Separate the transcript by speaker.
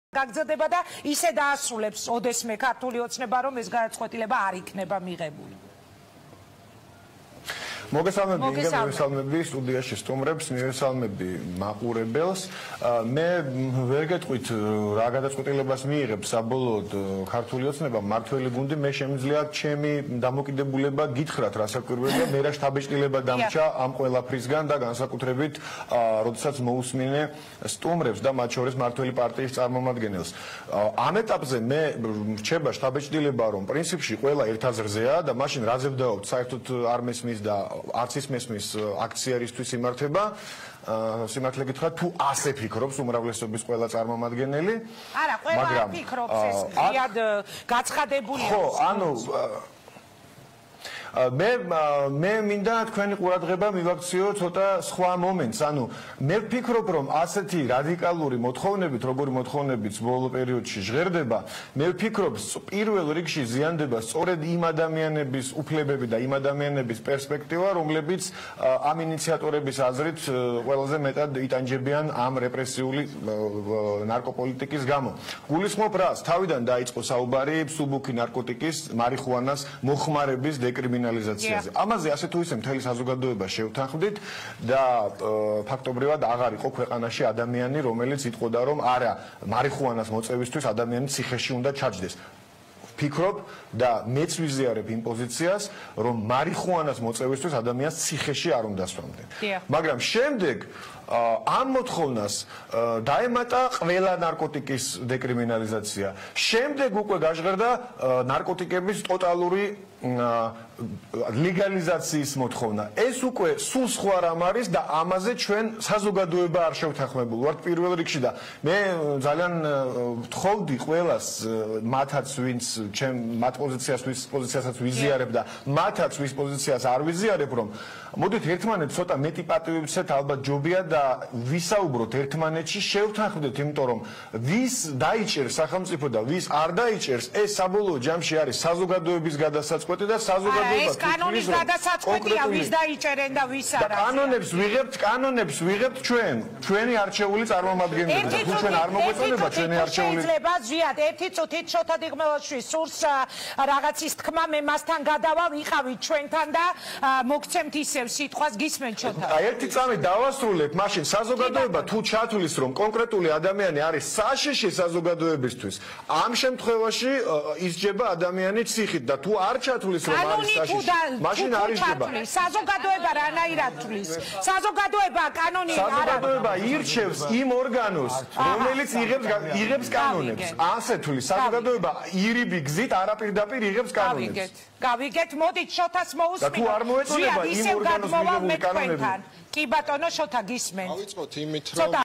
Speaker 1: გაგრძელდება და ისე დაასრულებს ოდესმე ქართული ოცნება, რომ ეს გადაწყვეტილება არ იქნება მიღებული.
Speaker 2: მოგესალმები სტუდიაში სტუმრებს, მივესალმები მაყურებელს. მე ვერ გეტყვით რა გადაწყვეტილებას მიიღებს საბოლოოდ ქართული ოცნება, მმართველი გუნდი, მე შემიძლია ჩემი დამოკიდებულება გითხრათ რასაკვირველია და მე რა შთაბეჭდილება დამრჩა ამ ყველაფრისგან და განსაკუთრებით როდესაც მოусმინე სტუმრებს და მათ შორის მმართველი პარტიის წარმომადგენელს. ამ ეტაპზე მე რჩება შთაბეჭდილება, რომ პრინციპში ყველა ერთ აზრზეა და მაშინ რა ზევდაობთ საერთოდ არ მესმის და არც ის მესმის აქციერისთვის იმართება. სიმართლე გითხრათ, თუ ასე ფიქრობს უმრავლესობის ყველა წარმომადგენელი.
Speaker 1: არა, ყველა ფიქრობს ეს იად გაცხადებულია.
Speaker 2: ხო, ანუ მე მინდა თქვენი ყურადღება მივაქციო ცოტა სხვა მომენტს. ანუ მე ვფიქრობ, რომ ასეთი რადიკალური მოთხოვნებით, როგორი მოთხოვნებიც ბოლო პერიოდში ჟღერდება, მე ვფიქრობ, პირველ რიგში ზიანდება სწორედ იმ ადამიანების უფლებები და იმ ადამიანების პერსპექტივა, რომლებიც ამ ინიციატორების აზრით ყველაზე მეტად იტანჯებიან ამ რეპრესიული ნარკოპოლიტიკის გამო. გულისხმობ რას? თავიდან დაიწყო საუბარი მსუბუქი ნარკოტიკის, მარიხუანას მოხმარების დეკრიმინალიზაციაზე. ამაზე ასე თუ ისე მთელი საზოგადოება შევთანხმდით და ფაქტობრივად აღარ იყო ქვეყანაში ადამიანი, რომელიც იტყოდა, რომ არა, მარიხუანას მოწევისთვის ადამიანი ციხეში უნდა ჩაჯდეს. ვფიქრობ და მეც ვიზიარებ იმ პოზიციას, რომ მარიხუანას მოწევისთვის ადამიანს ციხეში არ უნდა სვამდნენ. მაგრამ შემდეგ ამ მოთხოვნას დაემატა ყველა ნარკოტიკის დეკრიმინალიზაცია. შემდეგ უკვე გაჟღერდა ნარკოტიკების ტოტალური ლეგალიზაციის მოთხოვნა. ეს უკვე სულ სხვა რამ არის და ამაზე ჩვენ საზოგადოება არ შევთანხმებული ვართ პირველ რიგში და მე ძალიან ვთხოვდი ყველას მათაც ვინც მათ პოზიციასაც ვიზიარებ და მათაც ვის პოზიციას არ ვიზიარებ, რომ მოდით ერთმანეთს ცოტა მეტი პატივებიცეთ, ალბათ ჯობია და ვისაუბროთ ერთმანეთში, შევთანხმდეთ, იმიტომ რომ ვის დაიჭერს სახელმწიფო და ვის არ დაიჭერს, ეს საბოლოო ჯამში არის საზოგადოების გადასაწყვეტი და საზოგადოება
Speaker 1: ეს კანონის გადასაწყვეტია, ვის დაიჭერენ და ვის არა.
Speaker 2: კანონებს ვიღებთ ჩვენ, ჩვენი არჩეული წარმომადგენლები და თუ ჩვენ არ მოგვეწონება ჩვენი არჩეული.
Speaker 1: შეიძლება ზვიად ერთი წუთით შოთა დიღმელაშვილის სურს რაღაცის თქმა, მე მასთან გადავა, ვიყავით ჩვენთან და მოგცემთ ისევ სიტყვას, გისმენთ შოთა.
Speaker 2: ერთი წამი დავასრულებ, მაშინ საზოგადოება თუ ჩათვლის, რომ კონკრეტული ადამიანი არის საშიში საზოგადოებისთვის, ამ შემთხვევაში ისჯება ადამიანი ციხით და თუ არ ჩათვლის, რომ არის საშიში, მაშინ არ ისჯება.
Speaker 1: საზოგადოება რანაირად თვლის? საზოგადოება კანონი არ არის.
Speaker 2: საზოგადოება ირჩევს იმ ორგანოს, რომელიც იღებს კანონებს. ასე თვლის საზოგადოება ირიბი გზით არაპირდაპირ იღებს კანონებს.
Speaker 1: გავიგეთ, მოდით შოთას მოусმინოთ.
Speaker 2: და თუ არ მოეწონება იმ ორგანოს მიღებული კანონები.
Speaker 1: კი ბატონო, შოთა გისმენთ.
Speaker 3: დავიწყოთ იმით, რომ